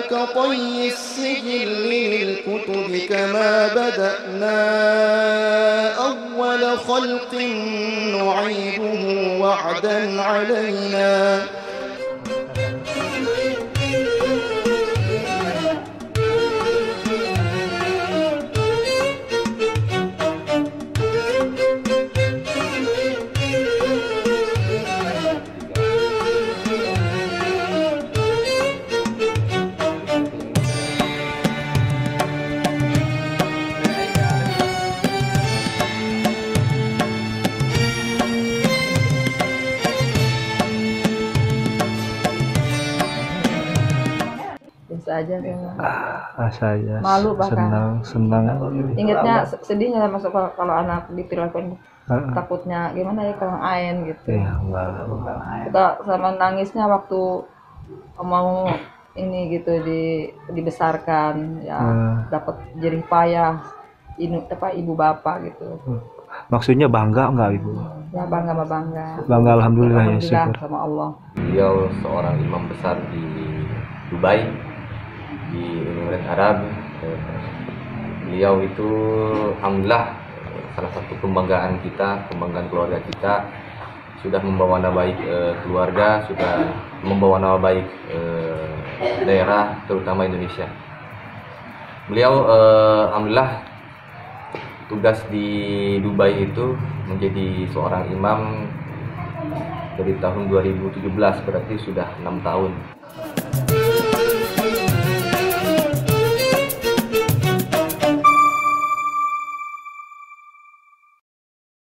كطي السجل للكتب كما بدأنا أول خلق نعيده وعدا علينا. Aja saya malu bahkan senang ingatnya sedihnya masuk kalau anak diperlakukan takutnya gimana ya kalau ain gitu ya, kita sama nangisnya waktu mau ini gitu dibesarkan ya dapat jerih payah ibu bapak gitu. Maksudnya bangga enggak Ibu? Ya bangga alhamdulillah ya syukur sama Allah. Beliau seorang imam besar di Dubai di Uni Emirat Arab. Beliau itu alhamdulillah salah satu kebanggaan keluarga kita, sudah membawa nama baik keluarga, sudah membawa nama baik daerah terutama Indonesia. Beliau alhamdulillah tugas di Dubai itu menjadi seorang imam dari tahun 2017, berarti sudah 6 tahun.